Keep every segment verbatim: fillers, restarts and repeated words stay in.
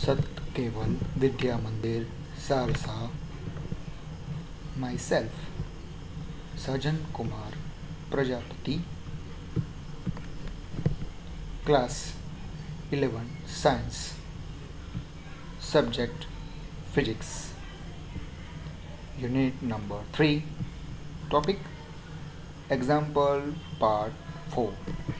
सत Keval Vidya Mandir Sarsa myself Sajan Kumar Prajapati class eleven science subject physics unit number three topic example part four.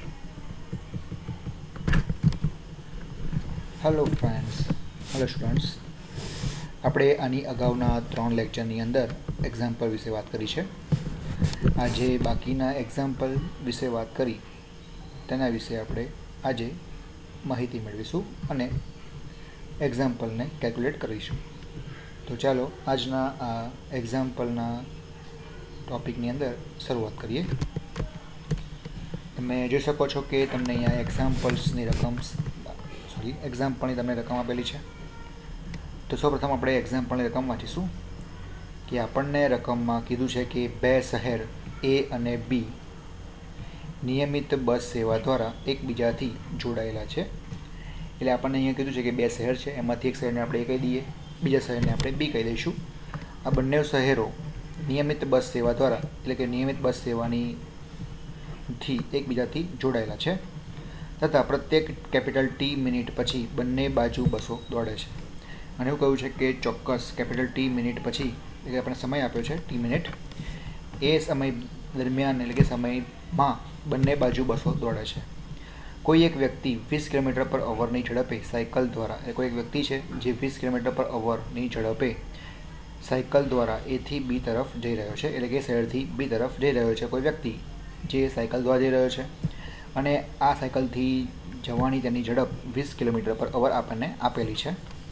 Hello friends hello students આપણે આની અગાઉના ત્રણ લેક્ચરની અંદર એક્ઝામ્પલ વિશે વાત કરી છે। આજે બાકીના એક્ઝામ્પલ વિશે વાત કરી તેના વિશે આપણે આજે માહિતી મેળવીશું અને એક્ઝામ્પલને કેલ્ક્યુલેટ કરીશું। તો ચાલો આજના આ એક્ઝામ્પલના ટોપિકની અંદર શરૂઆત કરીએ। તમે જોઈ શકો છો કે તમને અહીંયા એક્ઝામ્પલ્સની રકમ સોરી એક્ઝામ્પલની તમને રકમ આપેલી છે। તો સૌપ્રથમ આપણે એક્ઝામ્પલની રકમ વાંચીશું કે આપણને રકમમાં કીધું છે કે બે શહેર એ અને બી નિયમિત બસ સેવા દ્વારા એકબીજાથી જોડાયેલા છે। એટલે આપણને અહીંયા કીધું છે કે બે શહેર છે, એમાંથી એક શહેરને આપણે એ કહી દઈએ, બીજા શહેરને આપણે બી કહી દઈશું। આ બંને શહેરો નિયમિત બસ સેવા દ્વારા એટલે કે નિયમિત બસ સેવાની થી એકબીજાથી જોડાયેલા છે તથા પ્રત્યેક કેપિટલ ટી મિનિટ પછી બંને બાજુ બસો દોડે છે। અને એવું કહ્યું છે કે ચોક્કસ કેપિટલ ટી મિનિટ પછી એટલે આપણે સમય આપ્યો છે ટી મિનિટ, એ સમય દરમિયાન એટલે કે સમયમાં બંને બાજુ બસો દોડે છે। કોઈ એક વ્યક્તિ વીસ કિલોમીટર પર અવરની ઝડપે સાયકલ દ્વારા એટલે કોઈ એક વ્યક્તિ છે જે વીસ કિલોમીટર પર અવરની ઝડપે સાયકલ દ્વારા એથી બી તરફ જઈ રહ્યો છે, એટલે કે શહેરથી બી તરફ જઈ રહ્યો છે કોઈ વ્યક્તિ જે સાયકલ દ્વારા જઈ રહ્યો છે અને આ સાયકલથી જવાની તેની ઝડપ વીસ કિલોમીટર પર અવર આપણને આપેલી છે।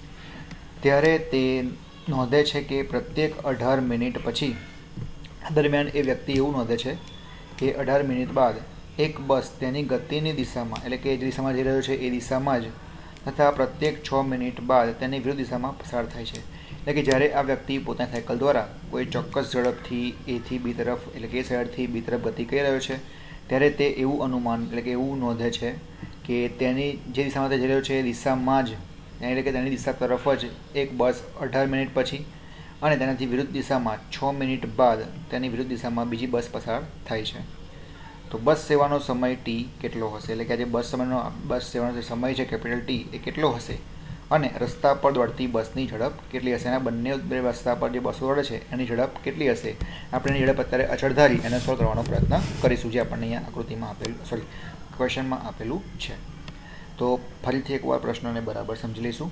ત્યારે તે નોંધે છે કે પ્રત્યેક અઢાર મિનિટ પછી દરમિયાન એ વ્યક્તિ એવું નોંધે છે કે અઢાર મિનિટ બાદ એક બસ તેની ગતિની દિશામાં એટલે કે જે દિશામાં જઈ રહ્યો છે એ દિશામાં જ તથા પ્રત્યેક છ મિનિટ બાદ તેની વિરુદ્ધ દિશામાં પસાર થાય છે। એટલે કે જ્યારે આ વ્યક્તિ પોતાની સાયકલ દ્વારા કોઈ ચોક્કસ ઝડપથી એથી બી તરફ એટલે કે શહેરથી બી તરફ ગતિ કરી રહ્યો છે ત્યારે તે એવું અનુમાન એટલે કે એવું નોંધે છે કે તેની જે દિશામાં તે જઈ રહ્યો છે એ દિશામાં જ એટલે કે તેની દિશા તરફ જ એક બસ અઢાર મિનિટ પછી અને તેનાથી વિરુદ્ધ દિશામાં છ મિનિટ બાદ તેની વિરુદ્ધ દિશામાં બીજી બસ પસાર થાય છે। તો બસ સેવાનો સમય ટી કેટલો હશે, એટલે કે આજે બસ સમયનો બસ સેવાનો જે સમય છે કેપિટલ ટી એ કેટલો હશે અને રસ્તા પર દોડતી બસની ઝડપ કેટલી હશે, એના બંને બે રસ્તા પર જે બસો દોડે છે એની ઝડપ કેટલી હશે, આપણે એની ઝડપ અત્યારે અચળ ધારી એને સોલ્વ કરવાનો પ્રયત્ન કરીશું જે આપણને અહીંયા આકૃતિમાં આપેલું સોરી ક્વેશ્ચનમાં આપેલું છે। તો ફરીથી એકવાર પ્રશ્નને બરાબર સમજી લઈશું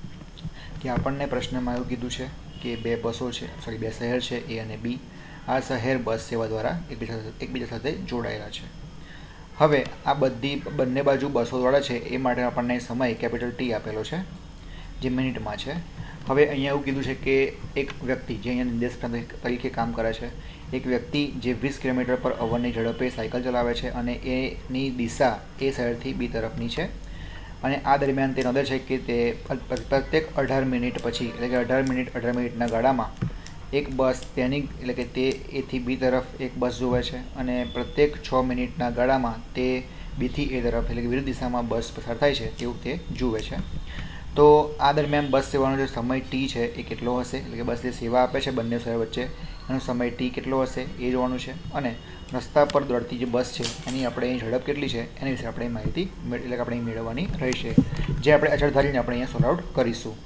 કે આપણને પ્રશ્નમાં એવું કીધું છે કે બે બસો છે સોરી બે શહેર છે એ અને બી, આ શહેર બસ સેવા દ્વારા એકબીજા એકબીજા સાથે જોડાયેલા છે। હવે આ બધી બંને બાજુ બસો દોડે છે એ માટે આપણને સમય કેપિટલ ટી આપેલો છે જે મિનિટમાં છે। હવે અહીંયા એવું કીધું છે કે એક વ્યક્તિ જે અહીંયા નિર્દેશ તરીકે કામ કરે છે, એક વ્યક્તિ જે વીસ કિલોમીટર પર અવરની ઝડપે સાયકલ ચલાવે છે અને એની દિશા એ શહેરથી બી તરફની છે અને આ દરમિયાન તે નોંધે છે કે તે પ્રત્યેક અઢાર મિનિટ પછી એટલે કે અઢાર મિનિટ અઢાર મિનિટના ગાળામાં એક બસ તેની એટલે કે તે એથી બી તરફ એક બસ જુએ છે અને પ્રત્યેક છ મિનિટના ગાળામાં તે બીથી એ તરફ એટલે કે વિરુદ્ધ દિશામાં બસ પસાર થાય છે તેવું તે જુએ છે। તો આ દરમિયાન બસ સેવાનો જે સમય ટી છે એ કેટલો હશે, એટલે કે બસ જે સેવા આપે છે બંને શહેર વચ્ચે એનો સમય ટી કેટલો હશે એ જોવાનું છે અને રસ્તા પર દોડતી જે બસ છે એની આપણે અહીં ઝડપ કેટલી છે એની વિશે આપણે માહિતી એટલે કે આપણે મેળવવાની રહેશે જે આપણે અચળ ધારીને આપણે અહીંયા સોલ્વ આઉટ કરીશું।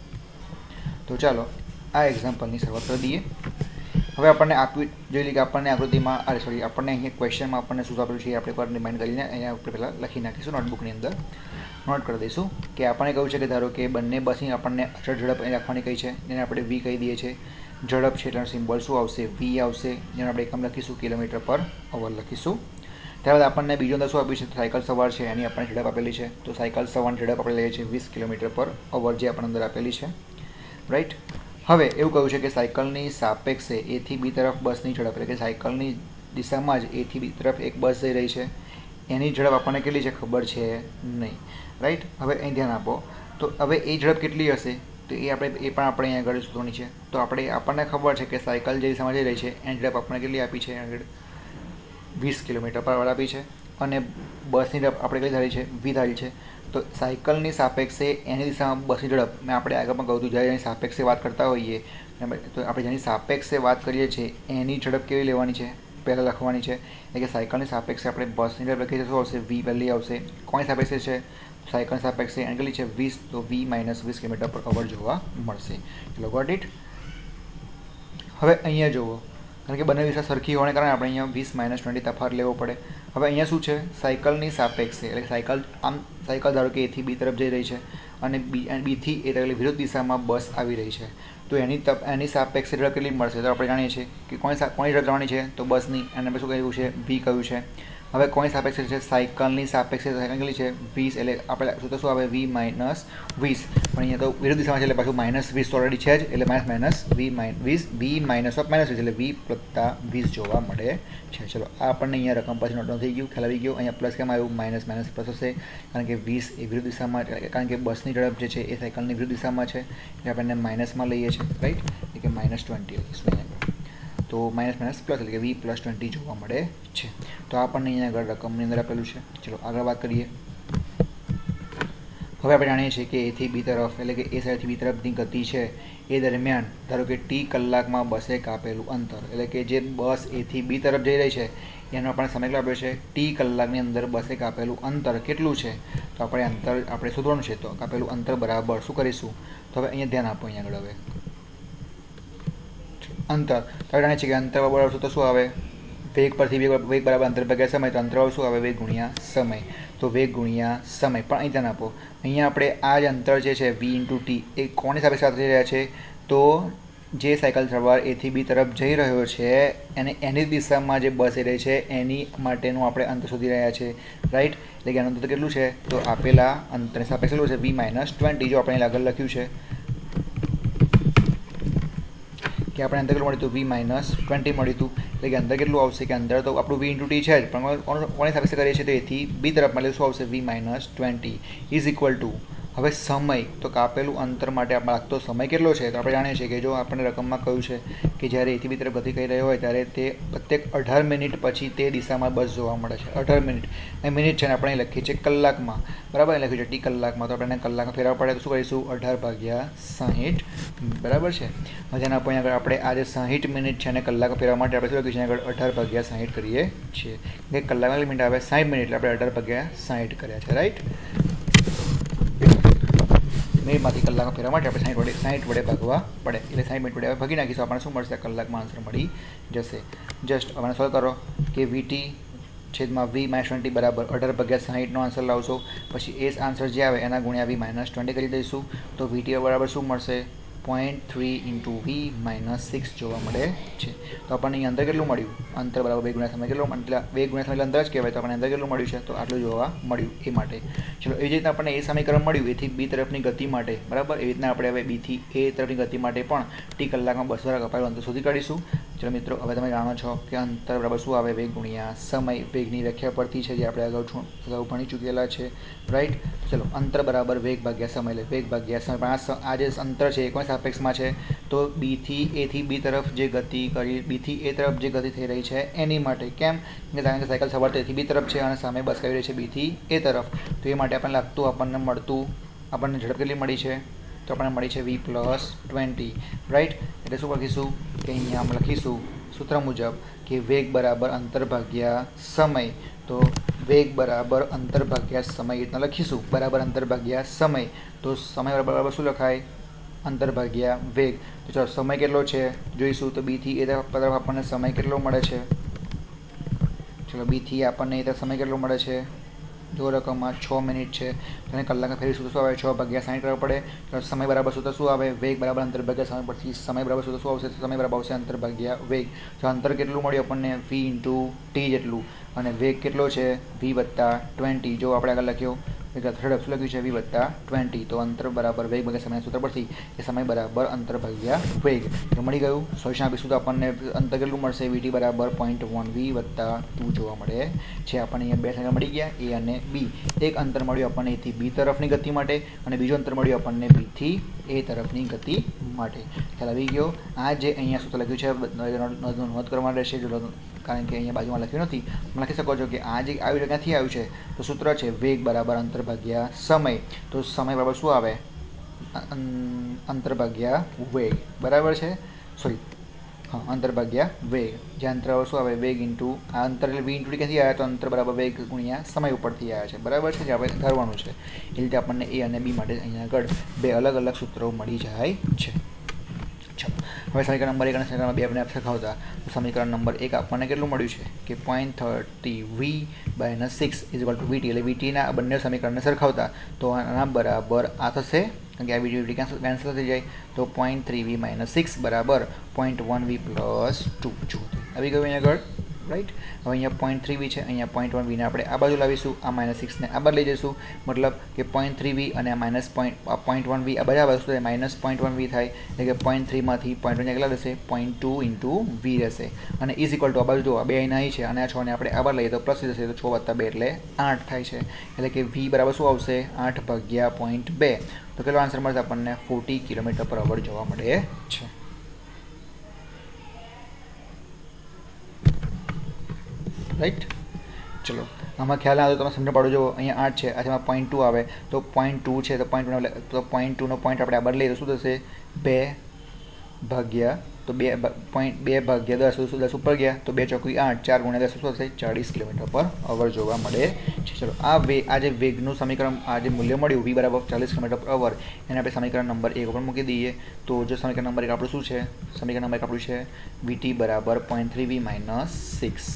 તો ચાલો આ એક્ઝામ્પલની શરૂઆત કરી દઈએ। હવે આપણને આપ્યું જોઈ લઈએ કે આપણને આકૃતિમાં અરે સોરી આપણને અહીંયા ક્વેશ્ચનમાં આપણને શું આપેલું છે એ આપણે એકવાર રિમાઇન્ડ કરીને અહીંયા આપણે પહેલાં લખી નાખીશું નોટબુકની અંદર નોટ કરી દઈશું કે આપણને કહ્યું છે કે ધારો કે બંને બસની આપણને અચળ ઝડપ અહીં રાખવાની કહી છે જેને આપણે વી કહી દઈએ છીએ, ઝડપ છે એટલે સિમ્બોલ શું આવશે વી આવશે, જેને આપણે એકમ લખીશું કિલોમીટર પર અવર લખીશું। ત્યારબાદ આપણને બીજો અંદર શું આપ્યું છે સાયકલ સવાર છે એની આપણને ઝડપ આપેલી છે, તો સાયકલ સવારની ઝડપ આપણે લઈએ છીએ વીસ કિલોમીટર પર અવર જે આપણને અંદર આપેલી છે રાઈટ। હવે એવું કહ્યું છે કે સાયકલની સાપેક્ષે એથી બી તરફ બસની ઝડપ એટલે કે સાયકલની દિશામાં જ એથી બી તરફ એક બસ જઈ રહી છે એની ઝડપ આપણને કેટલી છે ખબર છે નહીં રાઈટ। હવે અહીં ધ્યાન આપો તો હવે એ ઝડપ કેટલી હશે તો એ આપણે એ પણ આપણે અહીંયા આગળ શોધવાની છે। તો આપણે આપણને ખબર છે કે સાયકલ જે દિશામાં જઈ રહી છે એની ઝડપ આપણને કેટલી આપી છે આગળ વીસ કિલોમીટર પર અવર આપી છે અને બસની ઝડપ આપણે કઈ ધારી છે વી ધારી છે તો સાયકલની સાપેક્ષે એની દિશામાં બસની ઝડપ મેં આપણે આગળ પણ કહ્યું હતું જ્યારે એની સાપેક્ષે વાત કરતા હોઈએ તો આપણે જેની સાપેક્ષે વાત કરીએ છીએ એની ઝડપ કેવી લેવાની છે પહેલાં લખવાની છે એટલે કે સાયકલની સાપેક્ષે આપણે બસની ઝડપ લખી શું આવશે વી પહેલી આવશે કોની સાપેક્ષે છે સાયકલની સાપેક્ષે એની કેટલી છે વીસ તો વી માઇનસ વીસ કિલોમીટર પર અવર જોવા મળશે ચલો ગોટ ઇટ હવે અહીંયા જુઓ કારણ કે બંને દિશા સરખી હોવાને કારણે આપણે અહીંયા વીસ માઇનસ ટ્વેન્ટી તફાત લેવો પડે હવે અહીંયા શું છે સાયકલની સાપેક્ષે એટલે સાયકલ આમ સાયકલ ધારો કે એથી બી તરફ જઈ રહી છે અને બી બીથી એ એટલે વિરુદ્ધ દિશામાં બસ આવી રહી છે તો એની તપ એની સાપેક્ષે ઝડપ કેટલી મળશે તો આપણે જાણીએ છીએ કે કોની કોની ઝડપ જવાની છે તો બસની અને આપણે શું કહ્યું છે વી કહ્યું છે હવે કોની સાપેક્ષે છે સાયકલની સાપેક્ષે સાયકલ કેટલી છે વીસ એટલે આપણે શું તો શું આવે વી માઇનસ વીસ પણ અહીંયા તો વિરુદ્ધ દિશામાં છે એટલે પાછું માઇનસ વીસ ઓલરેડી છે જ એટલે માઇનસ માઇનસ વી માઇન વીસ વી માઇનસ ઓફ માઇનસ વીસ એટલે વી વત્તા વીસ જોવા મળે છે ચલો આ આપણને અહીંયા રકમ પછી નોટ થઈ ગયું ખ્યાલ આવી ગયો અહીંયા પ્લસ કેમ આવ્યું માઇનસ માઇનસ પ્લસ હશે કારણ કે વીસ એ વિરુદ્ધ દિશામાં કારણ કે બસની ઝડપ જે છે એ સાયકલની વિરુદ્ધ દિશામાં છે એટલે આપણે માઇનસમાં લઈએ છીએ રાઈટ એટલે કે માઇનસ ટ્વેન્ટી લઈશું અહીંયા તો માઇનસ માઇનસ પ્લસ એટલે કે વી પ્લસ ટ્વેન્ટી જોવા મળે છે તો આપણને અહીંયા આગળ રકમની અંદર આપેલું છે ચલો આગળ વાત કરીએ હવે આપણે જાણીએ છીએ કે એથી બી તરફ એટલે કે એ સાઈડથી બી તરફની ગતિ છે એ દરમિયાન ધારો કે ટી કલાકમાં બસે કાપેલું અંતર એટલે કે જે બસ એથી બી તરફ જઈ રહી છે એનો આપણે સમય કેટલો આપ્યો છે ટી કલાકની અંદર બસે કાપેલું અંતર કેટલું છે તો આપણે અંતર આપણે શોધવાનું છે તો કાપેલું અંતર બરાબર શું કરીશું તો હવે અહીંયા ધ્યાન આપો અહીંયા આગળ હવે અંતર તો જાણીએ છીએ કે અંતર બરાબર શું તો શું આવે વેગ પરથી વેગ વેગ બરાબર અંતર ભાગ્યા સમય તો અંતર બરાબર શું આવે વેગ ગુણ્યા સમય તો વેગ ગુણ્યા સમય પણ અહીં ધ્યાન આપો અહીંયા આપણે આ જ અંતર જે છે વી ઇન્ટુ ટી એ કોની સાપેક્ષે વાત કરી રહ્યા છે તો જે સાયકલ સવાર એથી બી તરફ જઈ રહ્યો છે અને એની દિશામાં જે બસ રહી છે એની માટેનું આપણે અંતર શોધી રહ્યા છે રાઈટ એટલે કે આનું અંતર કેટલું છે તો આપેલા અંતરની સાપેક્ષે કેટલું છે વી માઇનસ ટ્વેન્ટી જો આપણે આગળ લખ્યું છે કે આપણે અંતર કેટલું મળ્યું હતું વી માઇનસ ટ્વેન્ટી મળ્યું હતું એટલે કે અંતર કેટલું આવશે કે અંતર તો આપણું વી ઇન્ટુ ટી છે જ પણ કોની સાપેક્ષે કરીએ છીએ તો એથી બી તરફ મળે શું આવશે v minus twenty is equal to હવે સમય તો કાપેલું અંતર માટે આપણે લાગતો સમય કેટલો છે તો આપણે જાણીએ છીએ કે જો આપણને રકમમાં કહ્યું છે કે જ્યારે એથી બી તરફ ગતિ કરી રહ્યો હોય ત્યારે તે પ્રત્યેક અઢાર મિનિટ પછી તે દિશામાં બસ જોવા મળે છે અઢાર મિનિટ એ મિનિટ છે ને આપણે લખીએ છીએ કલાકમાં બરાબર એ લખ્યું છે ટી કલાકમાં તો આપણે કલાકમાં ફેરવવા પડે તો શું કરીશું અઢાર ભાગ્યા સાહીઠ બરાબર છે જેના આપણે આગળ આપણે આજે સાહીઠ મિનિટ છે અને કલાક ફેરવા માટે આપણે શું લખ્યું છે આગળ અઢાર ભાગ્યા સાહીઠ કરીએ છીએ કે કલાકમાં મિનિટ આવે સાઠ મિનિટ એટલે આપણે અઢાર ભાગ્યા સાહીઠ કર્યા છે રાઈટ મિનિટમાંથી કલાકમાં ફેરવા માટે આપણે સાઠ વડે સાઠ વડે ભાગવા પડે એટલે સાઠ મિનિટ વડે ભાગી નાખીશું આપણને શું મળશે કલાકમાં આન્સર મળી જશે જસ્ટ હવે સોલ્વ કરો કે વીટી છેદમાં વી માઇનસ ટ્વેન્ટી બરાબર અઢાર ભાગ્યા સાહીઠનો આન્સર લાવશો પછી એ આન્સર જે આવે એના ગુણ્યા વી માઇનસ ટ્વેન્ટી કરી દઈશું તો વીટી બરાબર શું મળશે point three into v minus six જોવા મળે છે તો આપણને અહીં અંદર કેટલું મળ્યું અંતર બરાબર બે ગુણ્યા સમય કેટલું એટલે બે ગુણ્યા સમય અંતર જ કહેવાય તો આપણને અંદર કેટલું મળ્યું છે તો આટલું જોવા મળ્યું એ માટે ચલો એવી રીતના આપણને એ સમીકરણ મળ્યું એથી બી તરફની ગતિ માટે બરાબર એવી રીતના આપણે હવે બીથી એ તરફની ગતિ માટે પણ ટી કલાકમાં બસ દ્વારા કપાયેલું અંતર શોધી કાઢીશું ચલો મિત્રો હવે તમે જાણો છો કે અંતર બરાબર શું આવે વેગ ગુણ્યા સમય વેગની વ્યાખ્યા પરથી છે જે આપણે અગાઉ અગાઉ ભણી ચૂકેલા છે રાઈટ ચલો અંતર બરાબર વેગ ભાગ્યા સમય એટલે વેગ ભાગ્યા સમય પણ આ જે અંતર છે એ કોઈ સાપેક્ષમાં છે તો બીથી એથી બી તરફ જે ગતિ કરી બીથી એ તરફ જે ગતિ થઈ રહી છે એની માટે કેમ કે કારણ કે સાયકલ સવાર એથી બી તરફ છે અને સામે બસ કરી રહી છે બીથી એ તરફ તો એ માટે આપણને લાગતું આપણને મળતું આપણને ઝડપ કેટલી મળી છે તો આપણને મળી છે વી પ્લસ ટ્વેન્ટી રાઈટ એટલે શું લખીશું કે અહીંયા આમ લખીશું સૂત્ર મુજબ કે વેગ બરાબર અંતર ભાગ્યા સમય તો વેગ બરાબર અંતર ભાગ્યા સમય રીતના લખીશું બરાબર અંતર ભાગ્યા સમય તો સમય બરાબર શું લખાય અંતર ભાગ્યા વેગ તો ચાલો સમય કેટલો છે જોઈશું તો બીથી એ તરફ આપણને સમય કેટલો મળે છે ચલો બીથી આપણને એ તરફ સમય કેટલો મળે છે જો રકમમાં છ મિનિટ છે તો એને કલાકમાં ફેરીશું તો શું આવે છ ભાગ્યા સાઠ કરવા પડે તો સમય બરાબર શું તો શું આવે વેગ બરાબર અંતર ભાગ્યા સમય પરથી સમય બરાબર શું તો શું આવશે સમય બરાબર આવશે અંતર ભાગ્યા વેગ તો અંતર કેટલું મળ્યું આપણને વી ઇન્ટુ ટી જેટલું અને વેગ કેટલો છે વી વત્તા ટ્વેન્ટી જો આપણે આગળ લખ્યો ઝડપ શું લખ્યું છે વી વત્તા ટ્વેન્ટી તો અંતર બરાબર વેગ ભાગ્યા સમયના સૂત્ર પરથી એ સમય બરાબર અંતર ભાગ્યા વેગ તો મળી ગયું સોલ્યુશન આપીશું તો આપણને અંતર કેટલું મળશે વીટી બરાબર પોઈન્ટ વન વી વત્તા ટુ જોવા મળે છે આપણને અહીંયા બે સંખ્યા મળી ગયા એ અને બી એક અંતર મળ્યું આપણને એથી બી તરફની ગતિ માટે અને બીજું અંતર મળ્યું આપણને બીથી એ તરફની ગતિ માટે ખ્યાલ આવી ગયો આ જે અહીંયા સૂત્ર લખ્યું છે નોંધ કરવા રહેશે જો कारण के अहीं बाजू में लख्युं नथी। लखी शको छो कि आ जे आवी क्यांथी आव्युं छे तो सूत्र छे वेग बराबर अंतर भाग्या समय। तो समय बराबर शुं आवे अंतर भाग्या वेग बराबर छे सॉरी हाँ अंतर भाग्या वेग जे अंतर शू आए वेग इंटू आ अंतर वी इंटू टी क्या तो अंतर बराबर वेग गुणिया समय उपरथी आया है बराबर है जो આપણે ધારવાનું છે એ રીતે આપણને ए અને बी માટે અહીંયા આગળ બે અલગ અલગ સૂત્રો મળી જાય છે। चलो હવે સમીકરણ નંબર એક અને સમીકરણ બે આપણે સરખાવતા તો સમીકરણ નંબર એક આપણને કેટલું મળ્યું છે કે point thirty v minus six is equal to v t એટલે વીટીના બંને સમીકરણને સરખાવતા તો આના બરાબર આ થશે કારણ કે આ વીટી કેન્સલ કેન્સલ થઈ જાય તો point three v minus six બરાબર point one v plus two જો આવી ગયું અહીંયા આગળ राइट હવે અહીંયા પોઈન્ટ થ્રી વી છે અહીંયા પોઈન્ટ વન વીને આપણે આ બાજુ લાવીશું આ માઇનસ સિક્સને આ બાજુ લઈ જઈશું મતલબ કે પોઈન્ટ થ્રી વી અને આ minus point point one v આ બધા વસ્તુ માઇનસ પોઈન્ટ વન વી થાય એટલે કે પોઈન્ટ થ્રીમાંથી પોઈન્ટ વન કેટલા રહેશે પોઈન્ટ ટુ ઇન્ટુ વી રહેશે અને ઇઝ ઇક્વલ ટુ આ બાજુ જો બે અહીંયા અહીં છે અને આ છને આપણે આ બાજુ લઈએ તો પ્લસ જશે તો છ વત્તા બે એટલે આઠ થાય છે એટલે કે વી બરાબર શું આવશે આઠ ભાગ્યા પોઈન્ટ બે તો કેટલો આન્સર મળશે આપણને ફોર્ટી કિલોમીટર પર અવર જોવા મળે છે। राइट चलो आम ख्याल आए तो मैं समझ पाड़ो जो अँ आठ है आज पॉइंट टू आए तो पॉइंट टू है तो पॉइंट टू तो पॉइंट टू नो पॉइंट अपने बदले तो शू थे बे भाग्या तो बे पॉइंट बे भाग्या दस दस ऊपर गया तो बे चौकी आठ चार गुणिया दस शू थे चालीस किलोमीटर पर अवर जोवा मळे छे। चलो आ वे आज वेगनु समीकरण आज मूल्य मळ्युं वी बराबर चालीस किलोमीटर पर अवर एने आपणे समीकरण नंबर एक पर मूकी दीए तो जो समीकरण नंबर एक आपणुं शुं छे समीकरण नंबर एक आपणुं छे वीटी बराबर point three v minus six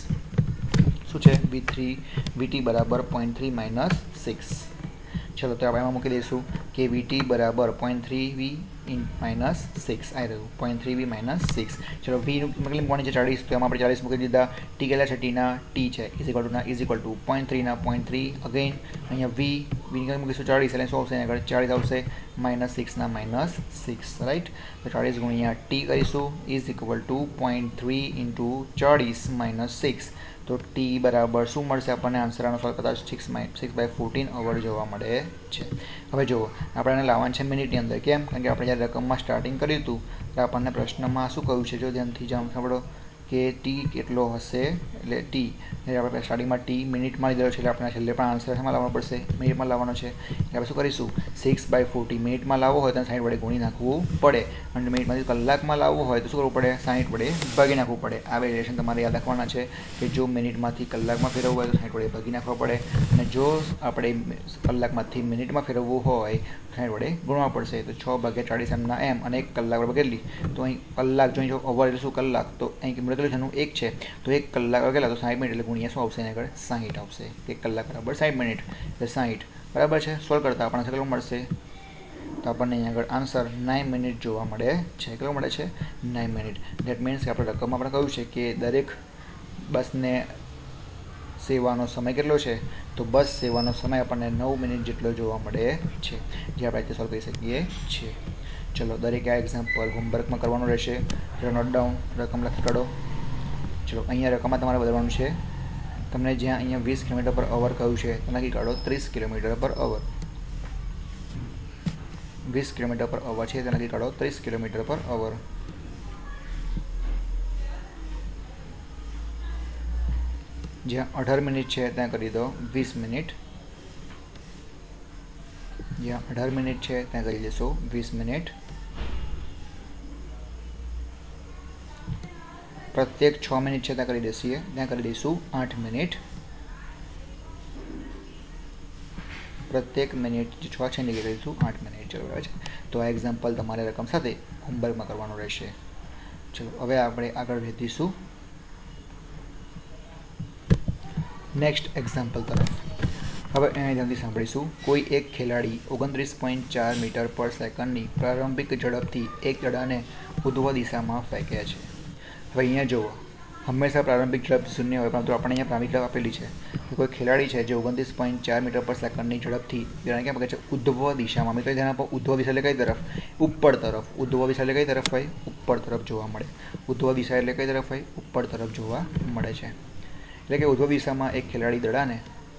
शू है वी थ्री वी टी बराबर पॉइंट थ्री माइनस सिक्स। चलो तो आप मूकी दईशू कि वी टी बराबर point three v in minus six आई रह्यु point three v minus six. चलो वी मतलब कोणी है चालीस तो आप चालीस मूकी दीधा टी के टी ना टी है इज इक्वल टू ना is equal to point three ना point three again uh v v मूकीशू चालीस एट शू आगे चालीस आवशे माइनस सिक्स ना माइनस सिक्स राइट तो चालीस गुणिया टी करीशू is equal to point three into चालीस माइनस सिक्स तो टी बराबर शू मळशे आपणे आंसर अनुसार कदाच सिक्स माइ सिक्स बाय फोर्टीन अवर जोवा मळे छे। हवे जुओ आपणे लाववानुं छे मिनिटनी अंदर केम कारण के आपणे ज्यारे रकममां स्टार्टिंग कर्युं हतुं तो आपणे प्रश्नमां शुं कह्युं छे जो ध्यानथी जाण सांभळो कि टी केटलो हशे एटले टी એટલે આપણે સ્ટાર્ટિંગમાં ટી મિનિટમાં લીધેલો છે એટલે આપણે છેલ્લે પણ આન્સર શેમાં લાવવાનો પડશે મિનિટમાં લાવવાનો છે એટલે આપણે શું કરીશું સિક્સ બાય ફોર્ટી મિનિટમાં લાવવો હોય તો સાઠ વડે ગુણી નાખવું પડે અને મિનિટમાંથી કલાકમાં લાવવું હોય તો શું કરવું પડે સાઠ વડે ભાગી નાખવું પડે આ બે રિલેશન તમારે યાદ રાખવાના છે કે જો મિનિટમાંથી કલાકમાં ફેરવવું હોય તો સાઠ વડે ભાગી નાખવા પડે અને જો આપણે કલાકમાંથી મિનિટમાં ફેરવવું હોય સાઠ વડે ગુણવા પડશે તો છ ભાગ્યા ચાળીસ એમના એમ અને એક કલાક વડે કેટલી તો અહીં કલાક જો અહીં અવર એટલે શું કલાક તો અહીં કિંમત કેટલું છે એનું એક છે તો એક કલાક કેટલા તો સાઠ મિનિટ એટલે गुणिया शू आवशे आगळ साठ आवशे एक कलाक बराबर साठ मिनिट એટલે साठ बराबर है सोल्व करता आपणे કેટલું મળશે तो આપણને અહીં આગળ આન્સર નાइन મિનિટ જોવા મળે છે કેટલું મળે છે નાइन મિનિટ ધેટ મીન્સ કે આપણે રકમ આપણે કહ્યું છે કે દરેક બસને સેવાનો સમય કેટલો છે તો બસ સેવાનો સમય આપણને नौ મિનિટ જેટલો જોવા મળે છે જે આપણે આજે સોલ્વ કરી શકીએ છીએ। ચલો દરેક આ એક્ઝામ્પલ હોમવર્કમાં કરવાનું રહેશે તો નોટ ડાઉન રકમ લખી કાઢો। ચલો અહીંયા રકમમાં તમારે બદલવાનું છે तमने ज्यां अहीं वीस किलोमीटर पर अवर कहूँ है तो नक्की काढ़ो तीस किलोमीटर पर अवर वीस किलोमीटर पर अवर है तो नक्की काढ़ो तीस किलोमीटर पर अवर ज्यां अठार मिनिट है त्या करी दो वीस मिनिट ज्यां अठार मिनिट है त्या करी देशो वीस मिनिट प्रत्येक छ मिनिट है त्या करी देसीए त्या करी दईशू आठ मिनिट प्रत्येक मिनिट छ छे ने करीशू आठ मिनिट चलो बराबर है तो आ एक्जाम्पल तमारे रकम साथे होमवर्क में करवानुं रहेशे। चलो हवे आपणे आगळ वधीशुं नेक्स्ट एक्जाम्पल तरफ। हवे अहीं ध्यानथी सांभळीशुं कोई एक खिलाड़ी ओगणत्रीस पॉइंट चार मीटर पर सेकंडनी प्रारंभिक झड़पथी एक दड़ाने ऊर्ध्व दिशामां फेंके छे। हवे अहींया जुओ हमेशा प्रारंभिक झड़प शून्य होय परंतु आपणे अहींया प्रारंभिक झड़प आपेली है तो कोई खिलाड़ी है जो ओगणतीस पॉइंट चार मीटर पर सेकंडनी झड़पथी जाने क्या कहते हैं ऊर्ध्व दिशा में तो ध्यान आपो ऊर्ध्व दिशा એટલે કઈ तरफ ऊपर तरफ ऊर्ध्व दिशा એટલે કઈ तरफ હોય ऊपर तरफ જોવા મળે ऊर्ध्व दिशा એટલે કઈ तरफ હોય ऊपर तरफ જોવા મળે છે એટલે કે ऊर्ध्व दिशा में एक खिलाड़ी दड़ाने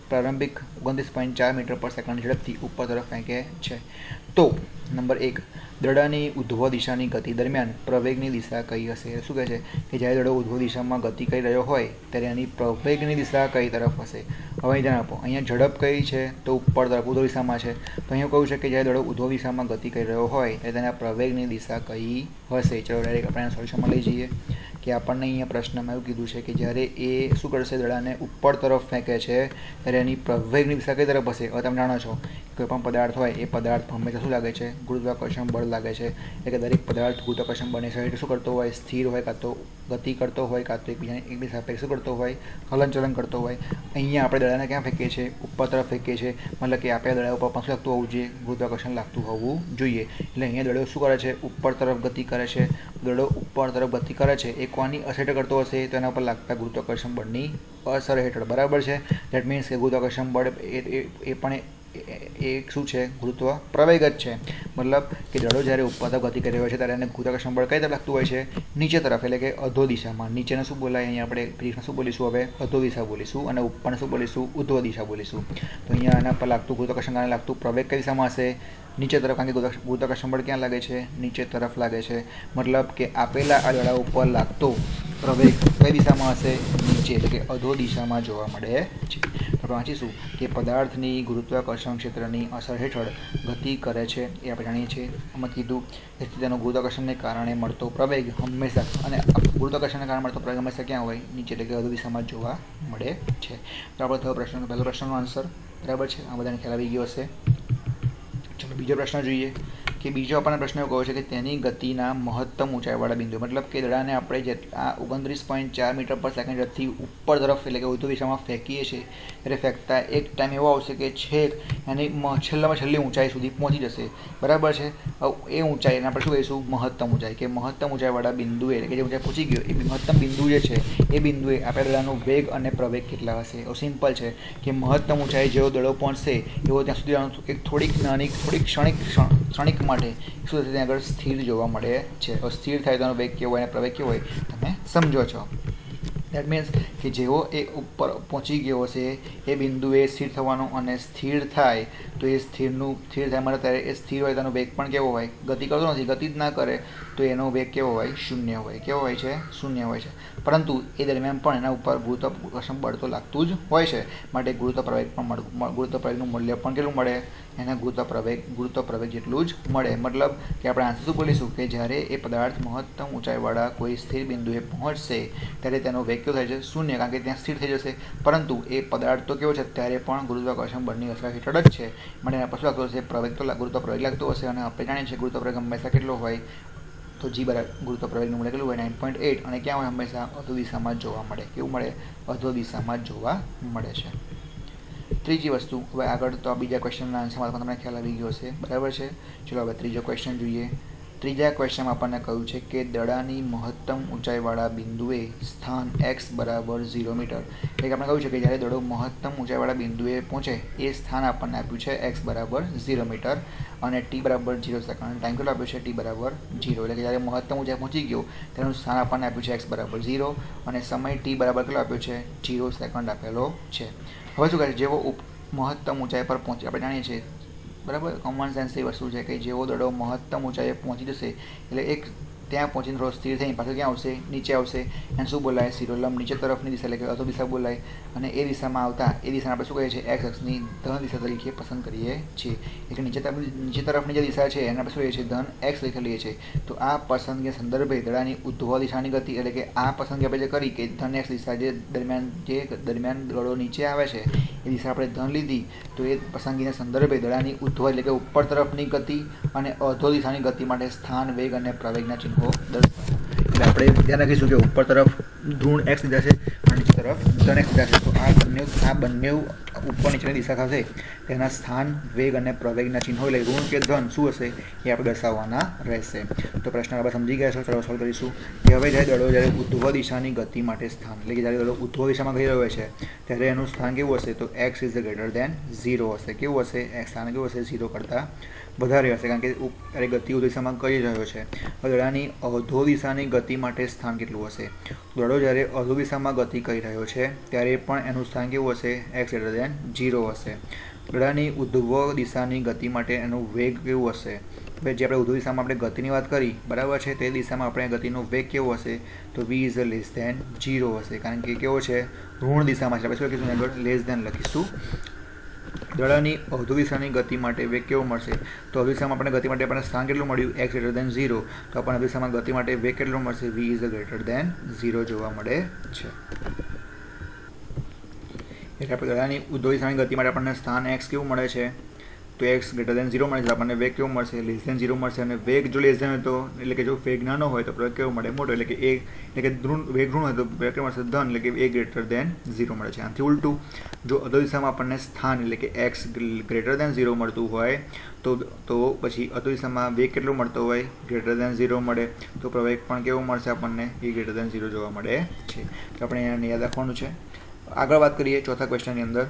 પ્રારંભિક ઓગણત્રીસ પોઈન્ટ ચાર મીટર પર સેકન્ડ ઝડપથી ઉપર તરફ ફેંકે છે. તો નંબર એક, દડાની ઉધ્વ દિશાની ગતિ દરમિયાન પ્રવેગની દિશા કઈ હશે? શું કહે છે કે જ્યારે દડો ઉધ્વ દિશામાં ગતિ કરી રહ્યો હોય ત્યારે એની પ્રવેગની દિશા કઈ તરફ હશે? હવે ધ્યાન આપો, અહીંયા ઝડપ કઈ છે તો ઉપર તરફ ઉધ્વ દિશામાં છે. તો અહીંયા કહ્યું છે કે જ્યારે દડો ઉધ્વ દિશામાં ગતિ કરી રહ્યો હોય ત્યારે તેના પ્રવેગની દિશા કઈ હશે? ચલો ડાયરેક્ટ આપણે સોલ્યુશનમાં લઈ જઈએ કે આપણને અહીંયા પ્રશ્નમાં એવું કીધું છે કે જ્યારે એ શું કરશે, દડાને ઉપર તરફ ફેંકે છે ત્યારે એની પ્રવેગની દિશા કઈ તરફ હશે? હવે તમે જાણો છો કોઈ પણ પદાર્થ હોય એ પદાર્થ હંમેશા શું લાગે છે? ગુરુત્વાકર્ષણ બળ લાગે છે. એટલે કે દરેક પદાર્થ ગુરુત્વાકર્ષણ બળની સાઈડ શું કરતો હોય? સ્થિર હોય, કાં તો ગતિ કરતો હોય, કાં તો એકબીજાની એકબીજા સાપેક્ષ શું કરતો હોય? હલનચલન કરતો હોય. અહીંયા આપણે દડાને ક્યાં ફેંકીએ છીએ? ઉપર તરફ ફેંકીએ છીએ. મતલબ કે આપણે દડા ઉપર પણ શું લાગતું હોવું જોઈએ? ગુરુત્વાકર્ષણ લાગતું હોવું જોઈએ. એટલે અહીંયા દડો શું કરે છે? ઉપર તરફ ગતિ કરે છે. દડો ઉપર તરફ ગતિ કરે છે એ કોની અસર હેઠળ કરતો હશે? તો એના પર લાગતા ગુરુત્વાકર્ષણ બળની અસર હેઠળ. બરાબર છે. દેટ મીન્સ કે ગુરુત્વાકર્ષણ બળ એ એ પણ એક શું છે? ગુરુત્વ પ્રવેગ જ છે. મતલબ કે દડો જ્યારે ઉપર તરફ ગતિ કરી રહ્યો છે ત્યારે એને ગુરુત્વાકર્ષણ બળ કઈ તરફ લાગતું હોય છે? નીચે તરફ, એટલે કે અધો દિશામાં. નીચેને શું બોલાય? અહીંયા આપણે ફિઝિક્સમાં શું બોલીશું? હવે અધો દિશા બોલીશું. અને ઉપરને શું બોલીશું? ઉધ્વ દિશા બોલીશું. તો અહીંયા આના પર લાગતું ગુરુત્વાકર્ષણ કારણે લાગતું પ્રવેગ કઈ દિશામાં હશે? નીચે તરફ. કારણ કે ગુરુત્વાકર્ષણ બળ ક્યાં લાગે છે? નીચે તરફ લાગે છે. મતલબ કે આપેલા આ દડા ઉપર લાગતો પ્રવેગ કઈ દિશામાં હશે? નીચે, એટલે કે અધો દિશામાં જોવા મળે છે. તો વાંચીશું કે પદાર્થની ગુરુત્વાકર્ષણ ક્ષેત્રની અસર હેઠળ ગતિ કરે છે એ આપણે જાણીએ છીએ. આમાં કીધું કે તેનો ગુરુત્વાકર્ષણને કારણે મળતો પ્રવેગ હંમેશા, અને ગુરુત્વાકર્ષણને કારણે મળતો પ્રવેગ હંમેશા ક્યાં હોય? નીચે, એટલે કે અધો દિશામાં જોવા મળે છે. તો આપણે થયો પ્રશ્ન, પહેલો પ્રશ્નનો આન્સર બરાબર છે. આ બધાને ખ્યાલ આવી ગયો હશે. ચલો બીજો પ્રશ્ન જોઈએ કે બીજો આપણને પ્રશ્ન એવો કહ્યો છે કે તેની ગતિના મહત્તમ ઊંચાઈવાળા બિંદુ, મતલબ કે દડાને આપણે જે આ ઓગણત્રીસ પોઈન્ટ ચાર મીટર પર સેકન્ડ ઝડપથી ઉપર તરફ, એટલે કે ઉધ્વ દિશામાં ફેંકીએ છીએ ત્યારે ફેંકતા એક ટાઈમ એવો આવશે કે છેક એની છેલ્લામાં છેલ્લી ઊંચાઈ સુધી પહોંચી જશે. બરાબર છે. એ ઊંચાઈને આપણે શું કહીશું? મહત્તમ ઊંચાઈ. કે મહત્તમ ઊંચાઈવાળા બિંદુએ, એટલે કે જે ઊંચાઈ પહોંચી ગયો એ મહત્તમ બિંદુ જે છે એ બિંદુએ આપણે દડાનો વેગ અને પ્રવેગ કેટલા હશે? સિમ્પલ છે કે મહત્તમ ઊંચાઈ જેવો દડો પહોંચશે એવો ત્યાં સુધી એક થોડીક નાની થોડીક ક્ષણિક ક્ષણિક માટે શું થશે? ત્યાં આગળ સ્થિર જોવા મળે છે. સ્થિર થાય તો એનો વેગ કેવો હોય અને પ્રવેગ કેવો હોય તમે સમજો છો. દેટ મીન્સ કે જેવો એ ઉપર પહોંચી ગયો હશે એ બિંદુએ સ્થિર થવાનું, અને સ્થિર થાય તો એ સ્થિરનું સ્થિર થાય માટે ત્યારે એ સ્થિર હોય તેનો વેગ પણ કેવો હોય? ગતિ કરતો નથી, ગતિ જ ના કરે તો એનો વેગ કેવો હોય? શૂન્ય હોય. કેવો હોય છે? શૂન્ય હોય છે. પરંતુ એ દરમિયાન પણ એના ઉપર ગુરુત્વાકર્ષણ બળ તો લાગતું જ હોય છે. માટે ગુરુત્વ પ્રવેગ પણ ગુરુત્વ પ્રવેગનું મૂલ્ય પણ કેટલું મળે? એના ગુરુત્વ પ્રવેગ ગુરુત્વ પ્રવેગ જેટલું જ મળે. મતલબ કે આપણે આન્સર શું બોલીશું કે જ્યારે એ પદાર્થ મહત્તમ ઊંચાઈવાળા કોઈ સ્થિર બિંદુએ પહોંચશે ત્યારે તેનો વેગ કેવો થાય છે? શૂન્ય. કારણ કે ત્યાં સ્થિર થઈ જશે. પરંતુ એ પદાર્થ તો કેવો છે? ત્યારે પણ ગુરુત્વાકર્ષણ બળની અસર હેઠળ જ છે. માટે એના પછી લાગતો હશે પ્રવેગ, તો ગુરુત્વ પ્રવેગ લાગતો હશે. અને આપણે જાણીએ છીએ ગુરુત્વ પ્રવેગ હંમેશા કેટલો હોય? તો જી બરાબર ગુરુત્વ પ્રવેગનું મૂલ્ય કેટલું હોય? Nine point eight. અને ક્યાં હોય? હંમેશા અધો દિશામાં જ જોવા મળે. કેવું મળે? અધો દિશામાં જ જોવા મળે છે. ત્રીજી વસ્તુ, હવે આગળ તો આ બીજા ક્વેશ્ચનના આન્સરમાં તમને ખ્યાલ આવી ગયો હશે. બરાબર છે. ચલો હવે ત્રીજો ક્વેશ્ચન જોઈએ. ત્રીજા ક્વેશ્ચનમાં આપણને કહ્યું છે કે દડાની મહત્તમ ઊંચાઈવાળા બિંદુએ સ્થાન એક્સ બરાબર ઝીરો મીટર, એટલે કે આપણે કહ્યું છે કે જ્યારે દડો મહત્તમ ઊંચાઈવાળા બિંદુએ પહોંચે એ સ્થાન આપણને આપ્યું છે એક્સ બરાબર ઝીરો મીટર અને ટી બરાબર ઝીરો સેકન્ડ. ટાઈમ કેટલો આપ્યો છે? ટી બરાબર ઝીરો. એટલે કે જ્યારે મહત્તમ ઊંચાઈ પહોંચી ગયો તેનું સ્થાન આપણને આપ્યું છે એક્સ બરાબર ઝીરો અને સમય ટી બરાબર કેટલો આપ્યો છે? ઝીરો સેકન્ડ આપેલો છે. હવે શું કહે છે? જેવો મહત્તમ ઊંચાઈ પર પહોંચે, આપણે જાણીએ છીએ બરાબર, કોમન સેન્સ એ વસ્તુ છે કે જેવો દડો મહત્તમ ઊંચાઈએ પહોંચી જશે એટલે એક ત્યાં પહોંચીને થોડો સ્થિર થઈને પાછળ ક્યાં આવશે? નીચે આવશે. એને શું બોલાય? શિરોલંબ નીચે તરફની દિશા, એટલે કે અધો દિશા બોલાય. અને એ દિશામાં આવતા એ દિશાને આપણે શું કહીએ છીએ? એક્સ અક્ષની ધન દિશા તરીકે પસંદ કરીએ છીએ. એટલે નીચે તરફ નીચે તરફની જે દિશા છે એને આપણે શું કહીએ છીએ? ધન એક્સ લખીએ છીએ. તો આ પસંદગી સંદર્ભે દડાની ઉધ્વ દિશાની ગતિ, એટલે કે આ પસંદગી આપણે જે કરી કે ધન એક્સ દિશા જે દરમિયાન જે દરમિયાન દડો નીચે આવે છે એ દિશા આપણે ધન લીધી, તો એ પસંદગીના સંદર્ભે દડાની ઉધ્વ એટલે કે ઉપર તરફની ગતિ અને અધો દિશાની ગતિ માટે સ્થાન, વેગ અને પ્રવેગના ચિહ્નો દર્શાવો. એટલે આપણે ધ્યાન રાખીશું કે ઉપર તરફ ધ્રુણ એક્સ દીધા છે અને નીચે તરફ ધન એક્સ દીધા છે. તો આ બંને આ બંને ઉપર નીચેની દિશા થશે તેના સ્થાન, વેગ અને પ્રવેગના ચિહ્નો એટલે ઋણ કે ધન શું હશે એ આપણે દર્શાવવાના રહેશે. તો પ્રશ્ન આપણે સમજી ગયા છો. ચાલો સોલ્વ કરીશું કે હવે જ્યારે દડો જ્યારે ઉધ્વ દિશાની ગતિ માટે સ્થાન એટલે કે જ્યારે દડો ઉધ્વ દિશામાં ગઈ રહ્યો છે ત્યારે એનું સ્થાન કેવું હશે તો x is greater than zero હશે. કેવું હશે? એક્સ સ્થાન કેવું હશે? ઝીરો કરતાં વધારે હશે કારણ કે ત્યારે ગતિ ઉધ્વ દિશામાં કરી રહ્યો છે. દડાની અધો દિશાની ગતિ માટે સ્થાન કેટલું હશે? દડો જ્યારે અધો દિશામાં ગતિ કરી રહ્યો છે ત્યારે પણ એનું સ્થાન કેવું હશે? એક્સ ગ્રેટર દેન ઝીરો હશે. દડાની ઉધ્વ દિશાની ગતિ માટે એનું વેગ કેવું હશે? હવે જે આપણે ઉધ્વ દિશામાં આપણે ગતિની વાત કરી બરાબર છે તે દિશામાં આપણે ગતિનો વેગ કેવો હશે તો v is less than zero હશે કારણ કે કેવો છે ઋણ દિશામાં છે. આપણે શું લખીશું? આગળ લેસ દેન લખીશું. દડાની અધો દિશાની ગતિ માટે વેગ કેવો મળશે તો અધો દિશામાં આપણે ગતિ માટે આપણને સ્થાન કેટલું મળ્યું? X greater than zero. તો આપણને અધો દિશામાં ગતિ માટે વેગ કેટલો મળશે? V is greater than zero જોવા મળે છે. એટલે આપણે દડાની ઉધ્વ દિશાની ગતિ માટે આપણને સ્થાન એક્સ કેવું મળે છે તો એક્સ ગ્રેટર દેન ઝીરો મળે છે. આપણને વેગ કેવું મળશે? લેસ દેન ઝીરો મળશે. અને વેગ જો લેસ દેન હોય તો એટલે કે જો વેગ નાનો હોય તો પ્રવેગ કેવો મળે? મોટો. એટલે કે એ એટલે કે ધ્રુણ વેગ ઋણ હોય તો પ્રવેગ કેવો મળશે? ધન. એટલે કે એ ગ્રેટર દેન ઝીરો મળે છે. આનાથી ઉલટું જો અધો દિશામાં આપણને સ્થાન એટલે કે એક્સ ગ્રેટર દેન ઝીરો મળતું હોય તો તો પછી અધો દિશામાં વેગ કેટલો મળતો હોય? ગ્રેટર દેન ઝીરો મળે. તો પ્રવેગ પણ કેવો મળશે આપણને? એ ગ્રેટર દેન ઝીરો જોવા મળે છે. તો આપણે એને યાદ રાખવાનું છે. આગળ વાત કરીએ ચોથા ક્વેશ્ચનની અંદર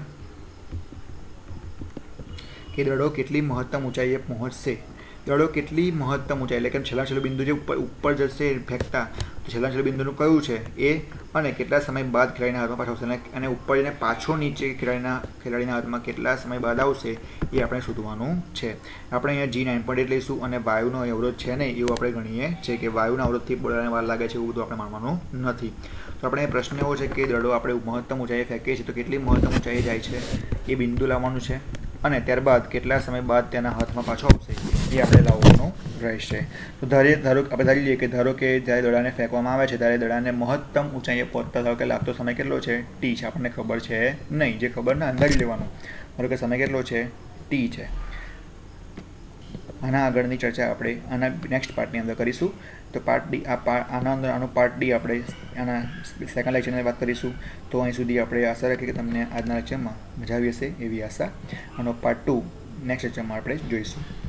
કે દડો કેટલી મહત્તમ ઊંચાઈએ પહોંચશે. દડો કેટલી મહત્તમ ઊંચાઈ એટલે કે છેલ્લા છેલ્લું બિંદુ જે ઉપર ઉપર જશે ફેંકતા તો છેલ્લા છેલ્લું બિંદુનું કયું છે એ અને કેટલા સમય બાદ ખેલાડીના હાથમાં પાછો આવશે અને ઉપર જઈને પાછો નીચે ખેલાડીના ખેલાડીના હાથમાં કેટલા સમય બાદ આવશે એ આપણે શોધવાનું છે. આપણે અહીંયા જી નાઇન પોઈન્ટ એટ લઈશું અને વાયુનો અવરોધ છે ને એવું આપણે ગણીએ છીએ કે વાયુના અવરોધથી બોલાને વાર લાગે છે એવું બધું આપણે માનવાનું નથી. તો આપણે પ્રશ્ન એવો છે કે દડો આપણે મહત્તમ ઊંચાઈએ ફેંકીએ છીએ તો કેટલી મહત્તમ ઊંચાઈએ જાય છે એ બિંદુ લાવવાનું છે અને ત્યારબાદ કેટલા સમય બાદ તેના હાથમાં પાછો આવશે એ આપણે લાવવાનું રહેશે. તો ધારે ધારો આપણે ધારી લઈએ કે ધારો કે જ્યારે દડાને ફેંકવામાં આવે છે ત્યારે દડાને મહત્તમ ઊંચાઈએ પહોંચતા ધારો કે લાગતો સમય કેટલો છે? ટી છે. આપણને ખબર છે નહીં. જે ખબર ના અંદાજી લેવાનું. ધારો કે સમય કેટલો છે? ટી છે. આના આગળની ચર્ચા આપણે આના નેક્સ્ટ પાર્ટની અંદર કરીશું. તો પાર્ટ ડી આ પાર્ટ આના અંદર આનું પાર્ટ ડી આપણે આના સેકન્ડ લેક્ચરની વાત કરીશું. તો અહીં સુધી આપણે આશા રાખીએ કે તમને આજના લેક્ચરમાં મજા આવી હશે એવી આશા. આનો પાર્ટ ટુ નેક્સ્ટ લેક્ચરમાં આપણે જોઈશું.